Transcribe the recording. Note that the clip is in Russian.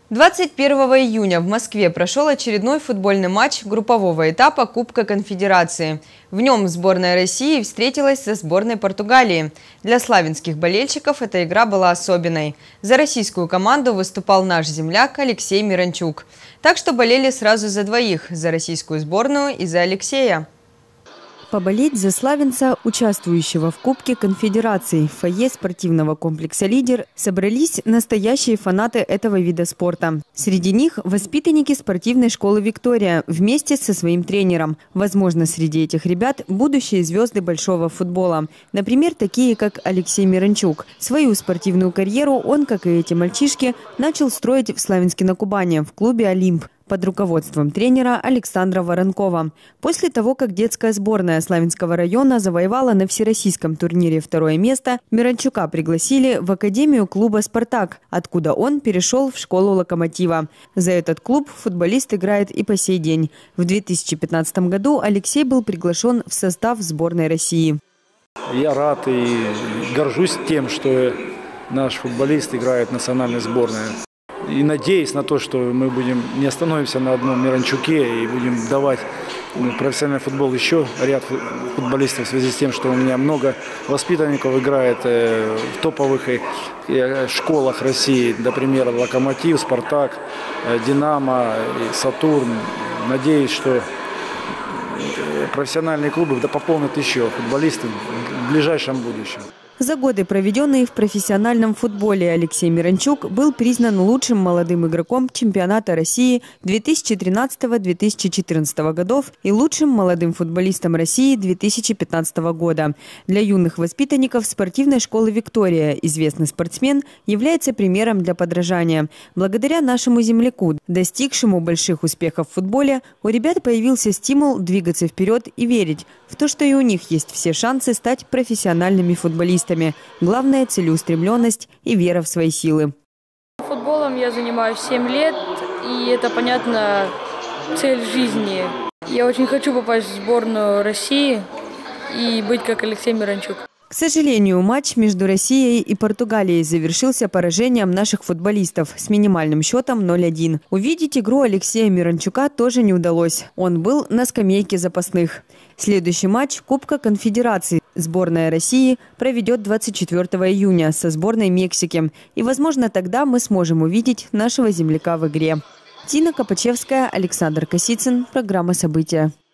21 июня в Москве прошел очередной футбольный матч группового этапа Кубка Конфедерации. В нем сборная России встретилась со сборной Португалии. Для славянских болельщиков эта игра была особенной. За российскую команду выступал наш земляк Алексей Миранчук. Так что болели сразу за двоих – за российскую сборную и за Алексея. Поболеть за славянца, участвующего в Кубке Конфедерации, в фойе спортивного комплекса «Лидер» собрались настоящие фанаты этого вида спорта. Среди них воспитанники спортивной школы «Виктория» вместе со своим тренером. Возможно, среди этих ребят будущие звезды большого футбола. Например, такие, как Алексей Миранчук. Свою спортивную карьеру он, как и эти мальчишки, начал строить в Славянске-на-Кубани, в клубе «Олимп», под руководством тренера Александра Воронкова. После того, как детская сборная Славянского района завоевала на всероссийском турнире второе место, Миранчука пригласили в академию клуба «Спартак», откуда он перешел в школу «Локомотива». За этот клуб футболист играет и по сей день. В 2015 году Алексей был приглашен в состав сборной России. Я рад и горжусь тем, что наш футболист играет в национальной сборной. И надеюсь на то, что мы не остановимся на одном Миранчуке и будем давать профессиональный футбол еще ряд футболистов в связи с тем, что у меня много воспитанников играет в топовых школах России, например, «Локомотив», «Спартак», «Динамо», «Сатурн». Надеюсь, что профессиональные клубы пополнят еще футболисты в ближайшем будущем. За годы, проведенные в профессиональном футболе, Алексей Миранчук был признан лучшим молодым игроком чемпионата России 2013-2014 годов и лучшим молодым футболистом России 2015 года. Для юных воспитанников спортивной школы «Виктория» известный спортсмен является примером для подражания. Благодаря нашему земляку, достигшему больших успехов в футболе, у ребят появился стимул двигаться вперед и верить в то, что и у них есть все шансы стать профессиональными футболистами. Главное – целеустремленность и вера в свои силы. Футболом я занимаюсь 7 лет, и это, понятно, цель жизни. Я очень хочу попасть в сборную России и быть как Алексей Миранчук. К сожалению, матч между Россией и Португалией завершился поражением наших футболистов с минимальным счетом 0-1. Увидеть игру Алексея Миранчука тоже не удалось. Он был на скамейке запасных. Следующий матч Кубка Конфедерации сборная России проведет 24 июня со сборной Мексики. И, возможно, тогда мы сможем увидеть нашего земляка в игре. Тина Копачевская, Александр Косицын. Программа «События».